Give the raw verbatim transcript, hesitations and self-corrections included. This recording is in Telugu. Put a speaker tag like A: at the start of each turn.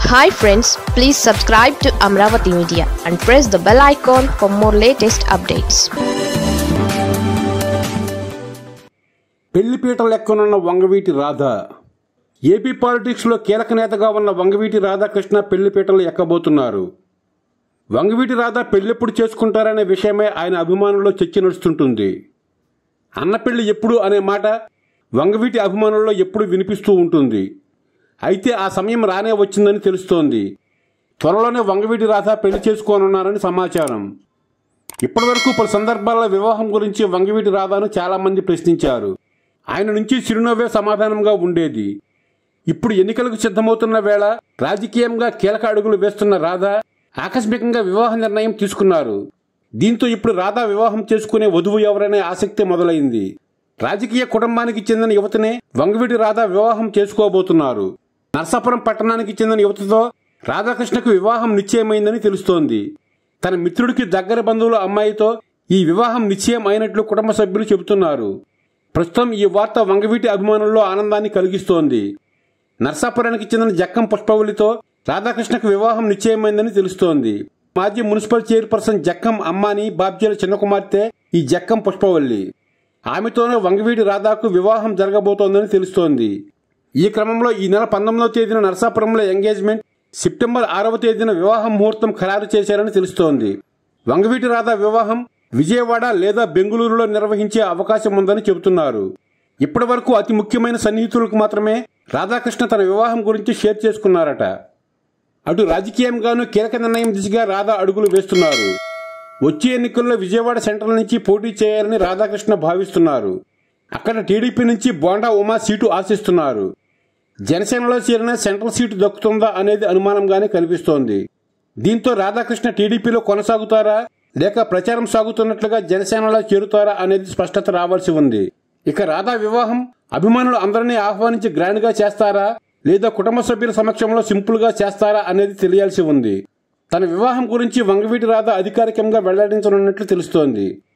A: Hi friends, please subscribe to Amaravathi Media and press the bell icon for more latest updates.
B: పెళ్లిపీట లెక్కనున్న వంగవీటి రాధ. ఏపీ పాలిటిక్స్ లో కీలక నేతగా ఉన్న వంగవీటి రాధాకృష్ణ పెళ్లిపీటలు ఎక్కబోతున్నారు. వంగవీటి రాధ పెళ్లెప్పుడు చేసుకుంటారనే విషయమే ఆయన అభిమానుల్లో చర్చ నడుస్తుంటుంది. అన్న పెళ్లి ఎప్పుడు అనే మాట వంగవీటి అభిమానుల్లో ఎప్పుడు వినిపిస్తూ ఉంటుంది. అయితే ఆ సమయం రానే వచ్చిందని తెలుస్తోంది. త్వరలోనే వంగవీటి రాధ పెళ్లి చేసుకోనున్నారని సమాచారం. ఇప్పటివరకు పలు సందర్భాల్లో వివాహం గురించి వంగవీటి రాధను చాలా మంది ప్రశ్నించారు. ఆయన నుంచి చిరునవ్వే సమాధానంగా ఉండేది. ఇప్పుడు ఎన్నికలకు సిద్ధమవుతున్న వేళ రాజకీయంగా కీలక అడుగులు వేస్తున్న రాధ ఆకస్మికంగా వివాహ నిర్ణయం తీసుకున్నారు. దీంతో ఇప్పుడు రాధ వివాహం చేసుకునే వధువు ఎవరనే ఆసక్తి మొదలైంది. రాజకీయ కుటుంబానికి చెందిన యువతనే వంగవీటి రాధ వివాహం చేసుకోబోతున్నారు. నరసాపురం పట్టణానికి చెందిన యువతతో రాధాకృష్ణకు వివాహం నిశ్చయమైందని తెలుస్తోంది. తన మిత్రుడికి దగ్గర బంధువుల అమ్మాయితో ఈ వివాహం నిశ్చయం అయినట్లు కుటుంబ సభ్యులు చెబుతున్నారు. ప్రస్తుతం ఈ వార్త వంగవీటి అభిమానుల్లో ఆనందాన్ని కలిగిస్తోంది. నరసాపురానికి చెందిన జక్కం పుష్పవల్లితో రాధాకృష్ణకు వివాహం నిశ్చయమైందని తెలుస్తోంది. మాజీ మున్సిపల్ చైర్పర్సన్ జక్కం అమ్మాని బాబ్జీల చిన్న కుమార్తె ఈ జక్కం పుష్పవల్లి. ఆమెతోనే వంగవీటి రాధకు వివాహం జరగబోతోందని తెలుస్తోంది. ఈ క్రమంలో ఈ నెల పంతొమ్మిదవ తేదీన నరసాపురంలో ఎంగేజ్మెంట్, సెప్టెంబర్ ఆరవ తేదీన వివాహ ముహూర్తం ఖరారు చేశారని తెలుస్తోంది. వంగవీటి రాధ వివాహం విజయవాడ లేదా బెంగళూరులో నిర్వహించే అవకాశం ఉందని చెబుతున్నారు. ఇప్పటి వరకు అతి ముఖ్యమైన సన్నిహితులకు మాత్రమే రాధాకృష్ణ తన వివాహం గురించి షేర్ చేసుకున్నారట. అటు రాజకీయంగానూ కీలక నిర్ణయం దిశగా రాధ అడుగులు వేస్తున్నారు. వచ్చే ఎన్నికల్లో విజయవాడ సెంట్రల్ నుంచి పోటీ చేయాలని రాధాకృష్ణ భావిస్తున్నారు. అక్కడ టీడీపీ నుంచి బోండా ఉమా సీటు ఆశిస్తున్నారు. జనసేనలో చేరిన సెంట్రల్ సీటు దక్కుతుందా అనేది అనుమానంగానే కనిపిస్తోంది. దీంతో రాధాకృష్ణ టీడీపీలో కొనసాగుతారా లేక ప్రచారం సాగుతున్నట్లుగా జనసేనలో చేరుతారా అనేది స్పష్టత రావాల్సి ఉంది. ఇక రాధా వివాహం అభిమానులు అందరినీ ఆహ్వానించి గ్రాండ్ గా చేస్తారా లేదా కుటుంబ సభ్యుల సమక్షంలో సింపుల్ గా చేస్తారా అనేది తెలియాల్సి ఉంది. తన వివాహం గురించి వంగవీటి రాధ అధికారికంగా వెల్లడించనున్నట్లు తెలుస్తోంది.